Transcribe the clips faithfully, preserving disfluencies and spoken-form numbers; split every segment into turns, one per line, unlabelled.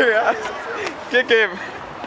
Serious? Kick him.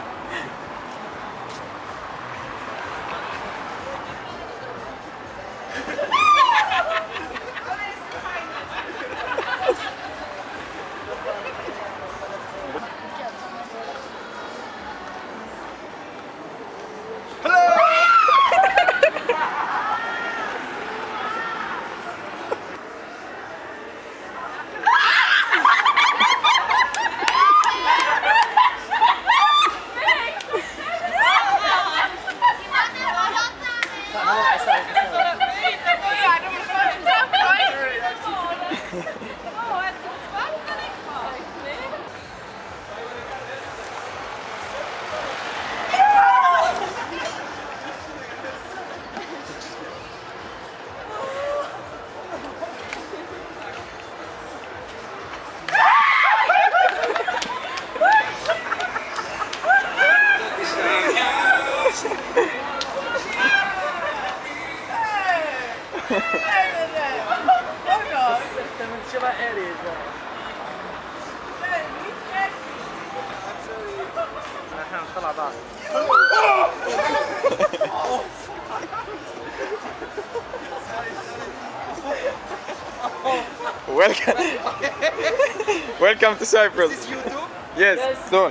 Welcome. Welcome to Cyprus.
Is this YouTube?
Yes, yes. Don't.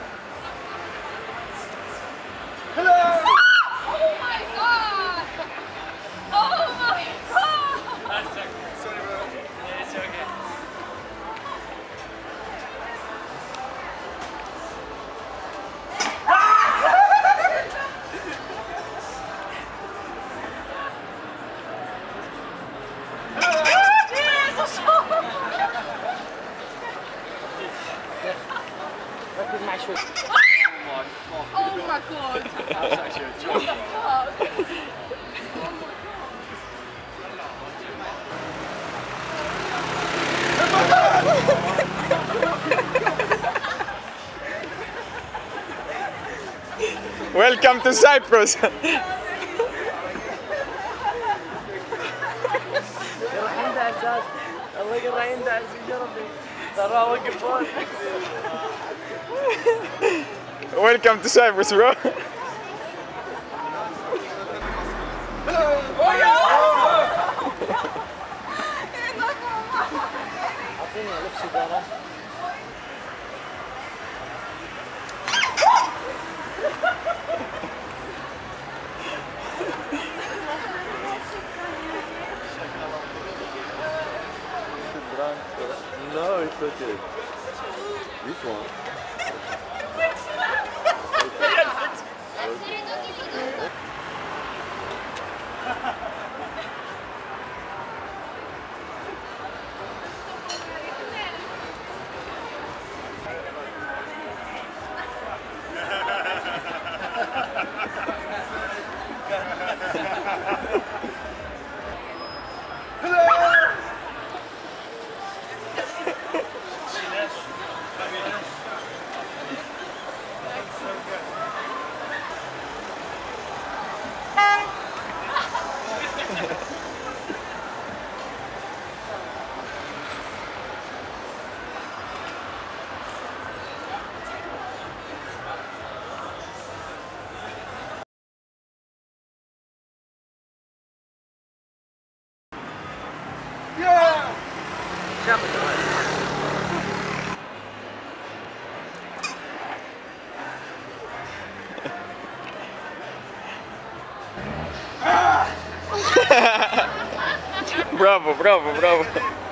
Hello!
Oh my god! Oh my god!
Sorry, bro. Yeah, it's okay.
My shoes. Oh my god!
That's actually a joke.
What the fuck?
Welcome to Cyprus. Welcome to Cyprus, bro.
No, it's okay. This one. Bravo, bravo, bravo.